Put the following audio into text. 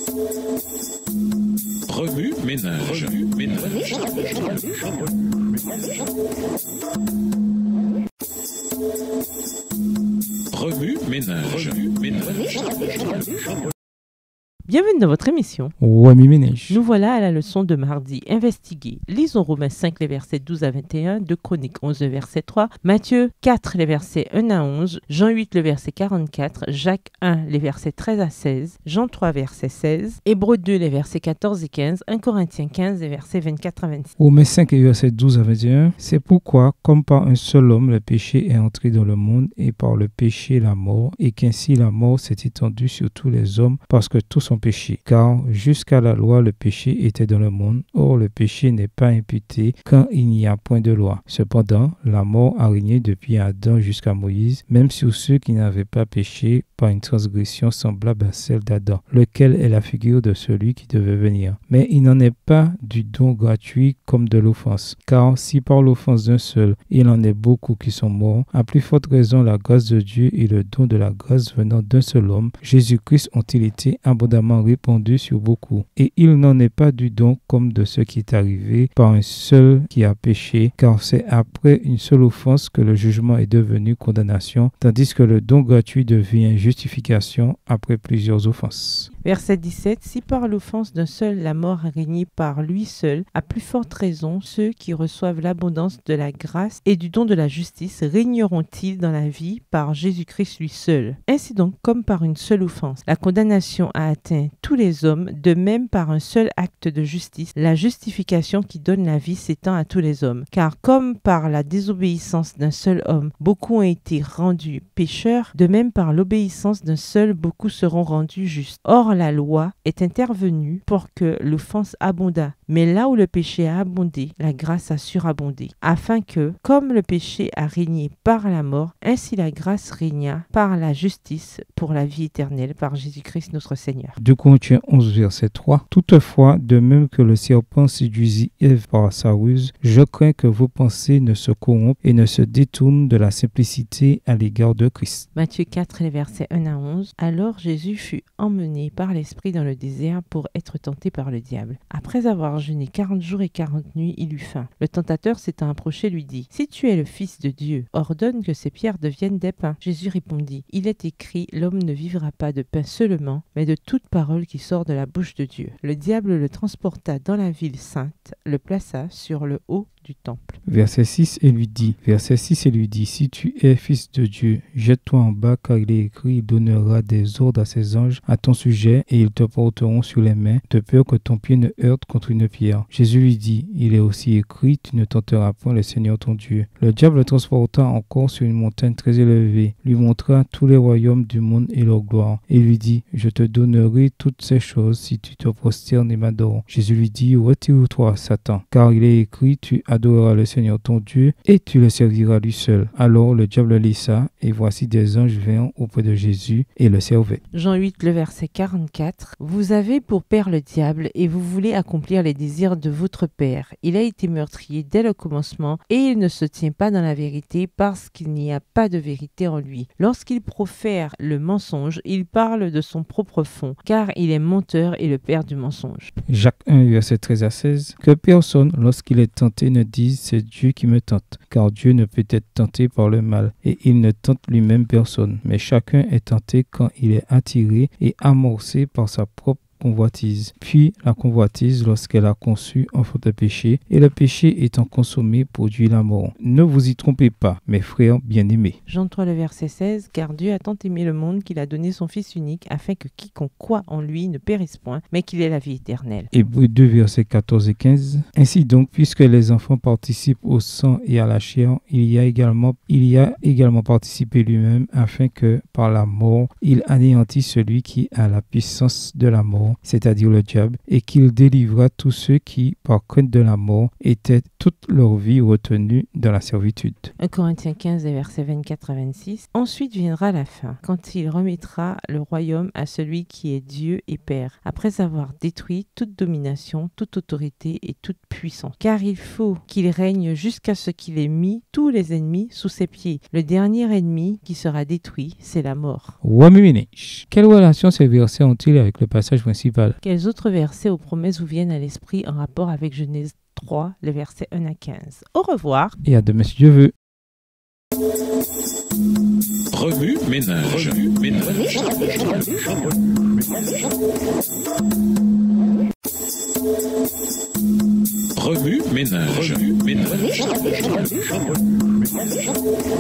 Remue ménage. Remue ménage. Bienvenue dans votre émission. Remue ménage. Nous voilà à la leçon de mardi. Investiguer. Lisons Romains 5, les versets 12 à 21, 2 Chroniques 11, le verset 3, Matthieu 4, les versets 1 à 11, Jean 8, le verset 44, Jacques 1, les versets 13 à 16, Jean 3, verset 16, Hébreux 2, les versets 14 et 15, 1 Corinthiens 15, les versets 24 à 26. Romains 5 et verset 12 à 21. C'est pourquoi, comme par un seul homme, le péché est entré dans le monde, et par le péché la mort, et qu'ainsi la mort s'est étendue sur tous les hommes, parce que tous ont péché. Car jusqu'à la loi, le péché était dans le monde. Or, le péché n'est pas imputé quand il n'y a point de loi. Cependant, la mort a régné depuis Adam jusqu'à Moïse, même sur ceux qui n'avaient pas péché par une transgression semblable à celle d'Adam, lequel est la figure de celui qui devait venir. Mais il n'en est pas du don gratuit comme de l'offense. Car si par l'offense d'un seul, il en est beaucoup qui sont morts, à plus forte raison la grâce de Dieu et le don de la grâce venant d'un seul homme, Jésus-Christ, ont-ils été abondamment répandu sur beaucoup. Et il n'en est pas du don comme de ce qui est arrivé par un seul qui a péché, car c'est après une seule offense que le jugement est devenu condamnation, tandis que le don gratuit devient justification après plusieurs offenses. Verset 17. Si par l'offense d'un seul la mort a régné par lui seul, à plus forte raison, ceux qui reçoivent l'abondance de la grâce et du don de la justice régneront-ils dans la vie par Jésus-Christ lui seul. Ainsi donc, comme par une seule offense, la condamnation a atteint tous les hommes, de même par un seul acte de justice, la justification qui donne la vie s'étend à tous les hommes. Car comme par la désobéissance d'un seul homme, beaucoup ont été rendus pécheurs, de même par l'obéissance d'un seul, beaucoup seront rendus justes. Or, la loi est intervenue pour que l'offense abondât. Mais là où le péché a abondé, la grâce a surabondé, afin que, comme le péché a régné par la mort, ainsi la grâce régna par la justice pour la vie éternelle par Jésus-Christ notre Seigneur. 2 Corinthiens 11, verset 3. Toutefois, de même que le serpent séduisit Ève par sa ruse, je crains que vos pensées ne se corrompent et ne se détournent de la simplicité à l'égard de Christ. Matthieu 4, les versets 1 à 11. Alors Jésus fut emmené par l'Esprit dans le désert pour être tenté par le diable. Après avoir jeûné 40 jours et 40 nuits, il eut faim. Le tentateur s'étant approché lui dit, « Si tu es le Fils de Dieu, ordonne que ces pierres deviennent des pains. » Jésus répondit, « Il est écrit, l'homme ne vivra pas de pain seulement, mais de toute parole qui sort de la bouche de Dieu. » Le diable le transporta dans la ville sainte, le plaça sur le haut du temple. Verset 6 et lui dit, si tu es fils de Dieu, jette-toi en bas, car il est écrit, il donnera des ordres à ses anges à ton sujet, et ils te porteront sur les mains, de peur que ton pied ne heurte contre une pierre. Jésus lui dit, il est aussi écrit, tu ne tenteras point le Seigneur ton Dieu. Le diable le transporta encore sur une montagne très élevée, lui montra tous les royaumes du monde et leur gloire, et lui dit, je te donnerai toutes ces choses si tu te prosternes et m'adores. Jésus lui dit, retire-toi, Satan, car il est écrit, tu adoreras le Seigneur ton Dieu et tu le serviras lui seul. Alors le diable le laissa et voici des anges vinrent auprès de Jésus et le servaient. Jean 8, le verset 44. Vous avez pour père le diable et vous voulez accomplir les désirs de votre père. Il a été meurtrier dès le commencement et il ne se tient pas dans la vérité parce qu'il n'y a pas de vérité en lui. Lorsqu'il profère le mensonge, il parle de son propre fond car il est menteur et le père du mensonge. Jacques 1, verset 13 à 16. Que personne, lorsqu'il est tenté, ne dise c'est Dieu qui me tente, car Dieu ne peut être tenté par le mal, et il ne tente lui-même personne. Mais chacun est tenté quand il est attiré et amorcé par sa propre convoitise. Puis la convoitise, lorsqu'elle a conçu, enfant de péché, et le péché étant consommé, produit la mort. Ne vous y trompez pas, mes frères bien-aimés. Jean 3, le verset 16. Car Dieu a tant aimé le monde qu'il a donné son Fils unique, afin que quiconque croit en lui ne périsse point, mais qu'il ait la vie éternelle. Hébreux 2, versets 14 et 15. Ainsi donc, puisque les enfants participent au sang et à la chair, il y a également participé lui-même, afin que, par la mort, il anéantisse celui qui a la puissance de la mort, c'est-à-dire le diable, et qu'il délivra tous ceux qui, par crainte de la mort, étaient toute leur vie retenus dans la servitude. 1 Corinthiens 15, versets 24 à 26. Ensuite viendra la fin, quand il remettra le royaume à celui qui est Dieu et Père, après avoir détruit toute domination, toute autorité et toute puissance. Car il faut qu'il règne jusqu'à ce qu'il ait mis tous les ennemis sous ses pieds. Le dernier ennemi qui sera détruit, c'est la mort. Quelle relation ces versets ont-ils avec le passage principal principal. Quels autres versets ou promesses vous viennent à l'esprit en rapport avec Genèse 3, les versets 1 à 15? Au revoir. Et à demain si Dieu veut. Remue ménage. Remue ménage. Remue ménage. Remue ménage.